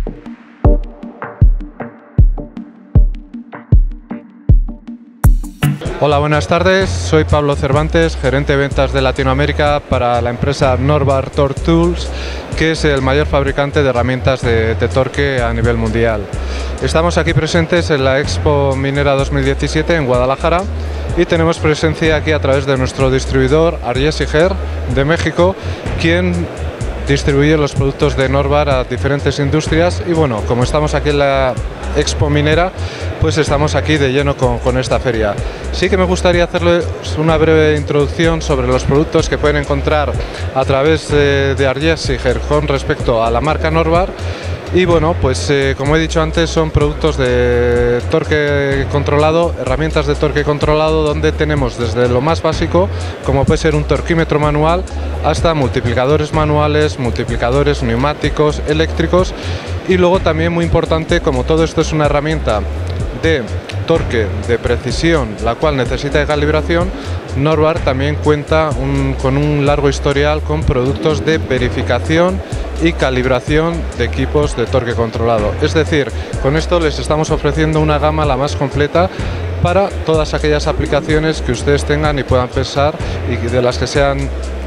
Hola, buenas tardes. Soy Pablo Cervantes, gerente de ventas de Latinoamérica para la empresa Norbar Torque Tools, que es el mayor fabricante de herramientas de torque a nivel mundial. Estamos aquí presentes en la Expo Minera 2017 en Guadalajara y tenemos presencia aquí a través de nuestro distribuidor Arjes y Ger de México, quien distribuye los productos de Norbar a diferentes industrias. Y bueno, como estamos aquí en la Expo Minera, pues estamos aquí de lleno con esta feria. Sí que me gustaría hacerles una breve introducción sobre los productos que pueden encontrar a través de Arjes y Ger con respecto a la marca Norbar. Y bueno, pues como he dicho antes, son productos de torque controlado, herramientas de torque controlado, donde tenemos desde lo más básico, como puede ser un torquímetro manual, hasta multiplicadores manuales, multiplicadores neumáticos, eléctricos. Y luego también muy importante, como todo esto es una herramienta de torque de precisión, la cual necesita de calibración, Norbar también cuenta con un largo historial con productos de verificación y calibración de equipos de torque controlado. Es decir, con esto les estamos ofreciendo una gama la más completa para todas aquellas aplicaciones que ustedes tengan y puedan pensar y de las que sean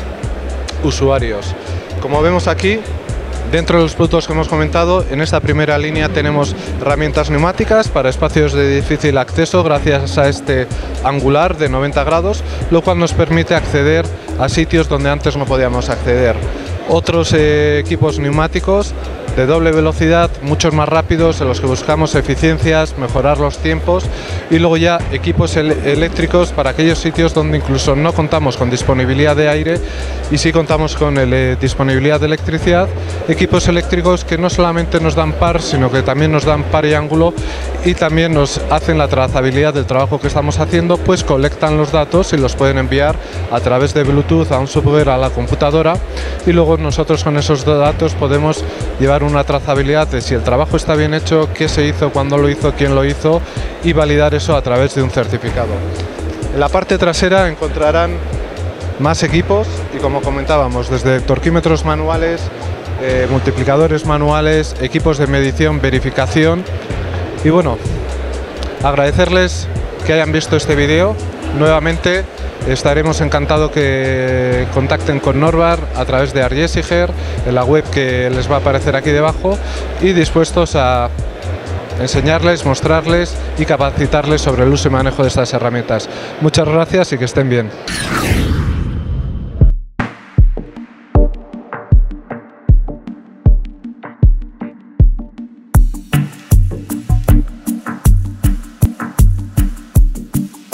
usuarios. Como vemos aquí, dentro de los productos que hemos comentado, en esta primera línea tenemos herramientas neumáticas para espacios de difícil acceso gracias a este angular de 90 grados, lo cual nos permite acceder a sitios donde antes no podíamos acceder. Otros equipos neumáticos de doble velocidad, muchos más rápidos, en los que buscamos eficiencias, mejorar los tiempos, y luego ya equipos eléctricos para aquellos sitios donde incluso no contamos con disponibilidad de aire y sí contamos con disponibilidad de electricidad, equipos eléctricos que no solamente nos dan par, sino que también nos dan par y ángulo, y también nos hacen la trazabilidad del trabajo que estamos haciendo, pues colectan los datos y los pueden enviar a través de Bluetooth a un software a la computadora, y luego nosotros con esos datos podemos llevar una trazabilidad de si el trabajo está bien hecho, qué se hizo, cuándo lo hizo, quién lo hizo, y validar eso a través de un certificado. En la parte trasera encontrarán más equipos y, como comentábamos, desde torquímetros manuales, multiplicadores manuales, equipos de medición, verificación. Y bueno, agradecerles que hayan visto este vídeo. Nuevamente estaremos encantados que contacten con Norbar a través de Arjes y Ger en la web que les va a aparecer aquí debajo, y dispuestos a enseñarles, mostrarles y capacitarles sobre el uso y manejo de estas herramientas. Muchas gracias y que estén bien.